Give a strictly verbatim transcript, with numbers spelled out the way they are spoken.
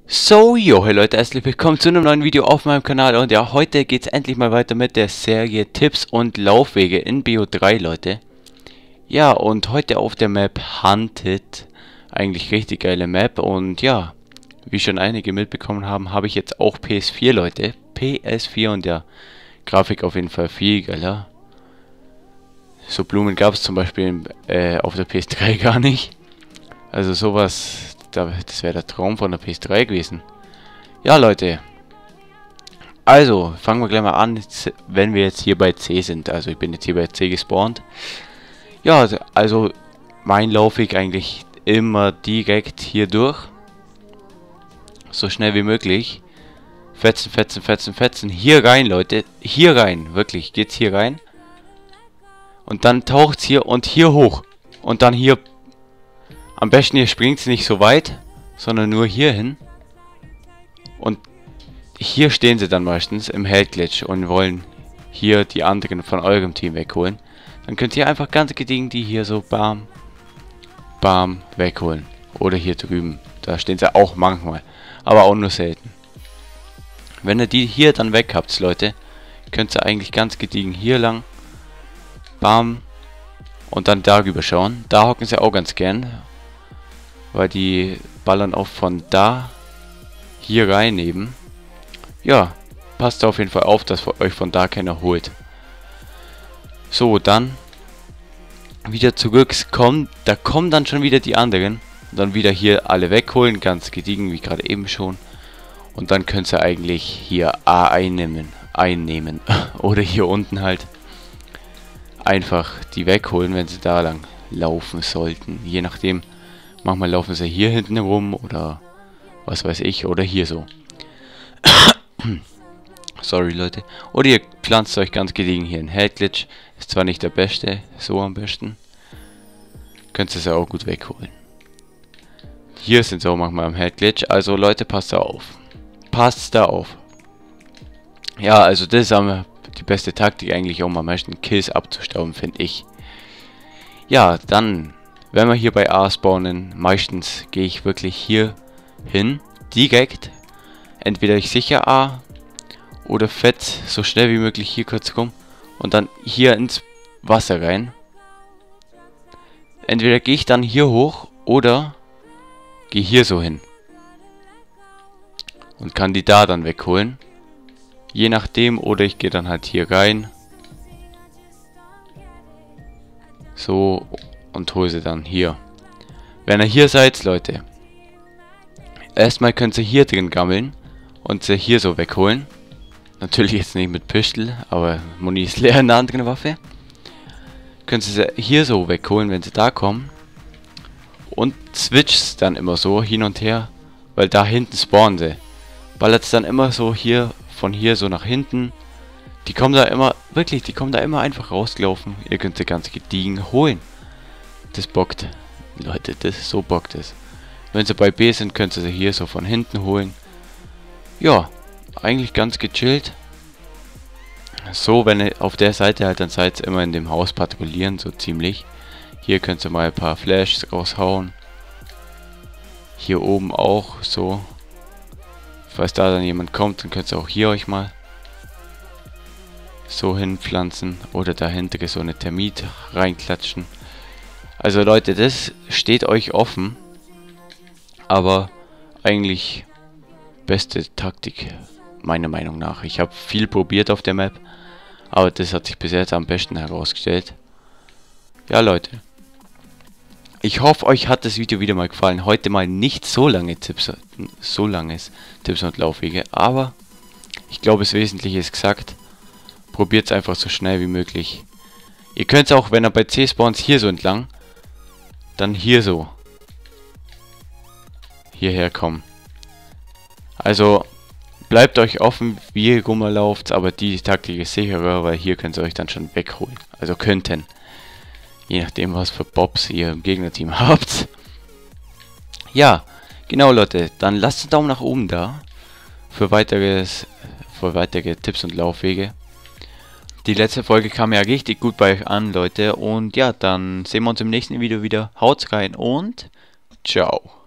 So, jo, hey Leute, herzlich willkommen zu einem neuen Video auf meinem Kanal. Und ja, heute geht es endlich mal weiter mit der Serie Tipps und Laufwege in B O drei, Leute. Ja, und heute auf der Map Hunted. Eigentlich richtig geile Map. Und ja, wie schon einige mitbekommen haben, habe ich jetzt auch P S vier, Leute. P S vier und ja, Grafik auf jeden Fall viel geiler. So Blumen gab es zum Beispiel äh, auf der P S drei gar nicht. Also sowas, das wäre der Traum von der P S drei gewesen. Ja, Leute. Also, fangen wir gleich mal an, wenn wir jetzt hier bei C sind. Also, ich bin jetzt hier bei C gespawnt. Ja, also, mein Laufweg eigentlich immer direkt hier durch. So schnell wie möglich. Fetzen, fetzen, fetzen, fetzen. Hier rein, Leute. Hier rein. Wirklich, geht's hier rein. Und dann taucht's hier und hier hoch. Und dann hier. Am besten ihr springt nicht so weit, sondern nur hier hin. Und hier stehen sie dann meistens im Heldglitch und wollen hier die anderen von eurem Team wegholen. Dann könnt ihr einfach ganz gediegen die hier so bam, bam wegholen. Oder hier drüben. Da stehen sie auch manchmal. Aber auch nur selten. Wenn ihr die hier dann weg habt, Leute, könnt ihr eigentlich ganz gediegen hier lang. Bam. Und dann darüber schauen. Da hocken sie auch ganz gern. Weil die ballern auch von da hier rein eben. Ja, passt auf jeden Fall auf, dass euch von da keiner holt. So, dann wieder zurück kommen. Da kommen dann schon wieder die anderen. Und dann wieder hier alle wegholen, ganz gediegen, wie gerade eben schon. Und dann könnt ihr eigentlich hier A einnehmen. Einnehmen. Oder hier unten halt. Einfach die wegholen, wenn sie da lang laufen sollten. Je nachdem. Manchmal laufen sie hier hinten rum oder was weiß ich, oder hier so. Sorry, Leute. Oder ihr pflanzt euch ganz gediegen hier in Heldglitch. Ist zwar nicht der beste, so am besten. Könnt ihr es ja auch gut wegholen. Hier sind sie auch manchmal im Heldglitch. Also Leute, passt da auf. Passt da auf. Ja, also das ist am, die beste Taktik eigentlich, um am meisten Kills abzustauben, finde ich. Ja, dann... Wenn wir hier bei A spawnen, meistens gehe ich wirklich hier hin, direkt. Entweder ich sichere A oder fett so schnell wie möglich hier kurz rum und dann hier ins Wasser rein. Entweder gehe ich dann hier hoch oder gehe hier so hin und kann die da dann wegholen. Je nachdem, oder ich gehe dann halt hier rein. So. Und hole sie dann hier. Wenn ihr hier seid, Leute. Erstmal könnt ihr hier drin gammeln. Und sie hier so wegholen. Natürlich jetzt nicht mit Pistol. Aber Muni ist leer in der anderen Waffe. Könnt ihr sie hier so wegholen, wenn sie da kommen. Und switcht dann immer so hin und her. Weil da hinten spawnen sie. Ballert es dann immer so hier. Von hier so nach hinten. Die kommen da immer. Wirklich, die kommen da immer einfach rausgelaufen. Ihr könnt sie ganz gediegen holen. Das bockt. Leute, das so bockt es. Wenn sie bei B sind, könnt ihr sie hier so von hinten holen. Ja, eigentlich ganz gechillt. So, wenn ihr auf der Seite halt, dann seid ihr immer in dem Haus patrouillieren, so ziemlich. Hier könnt ihr mal ein paar Flashs raushauen. Hier oben auch, so. Falls da dann jemand kommt, dann könnt ihr auch hier euch mal so hinpflanzen. Oder dahinter so eine Termit reinklatschen. Also Leute, das steht euch offen, aber eigentlich beste Taktik, meiner Meinung nach. Ich habe viel probiert auf der Map, aber das hat sich bis jetzt am besten herausgestellt. Ja Leute, ich hoffe, euch hat das Video wieder mal gefallen. Heute mal nicht so lange Tipps, so langes Tipps und Laufwege, aber ich glaube, das Wesentliche ist gesagt. Probiert es einfach so schnell wie möglich. Ihr könnt es auch, wenn ihr bei C spawnt, hier so entlang. Dann hier so. Hierher kommen. Also bleibt euch offen, wie ihr rumlauft, aber die Taktik ist sicherer, weil hier könnt ihr euch dann schon wegholen. Also könnten. Je nachdem, was für Bobs ihr im Gegnerteam habt. Ja, genau Leute, dann lasst einen Daumen nach oben da. Für weiteres, für weitere Tipps und Laufwege. Die letzte Folge kam ja richtig gut bei euch an, Leute. Und ja, dann sehen wir uns im nächsten Video wieder. Haut rein und ciao.